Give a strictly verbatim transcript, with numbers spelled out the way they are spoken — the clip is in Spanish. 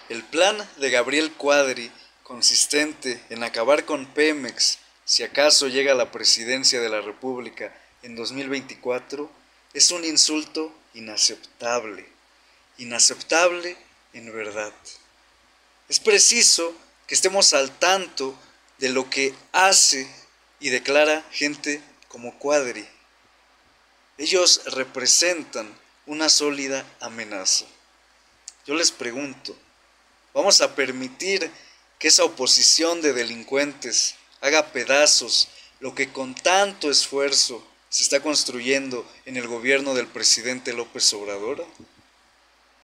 El plan de Gabriel Cuadri, consistente en acabar con Pemex si acaso llega a la presidencia de la República en dos mil veinticuatro, es un insulto inaceptable, inaceptable en verdad. Es preciso que estemos al tanto de lo que hace y declara gente como Cuadri. Ellos representan una sólida amenaza. Yo les pregunto, ¿vamos a permitir que esa oposición de delincuentes haga pedazos lo que con tanto esfuerzo se está construyendo en el gobierno del presidente López Obrador?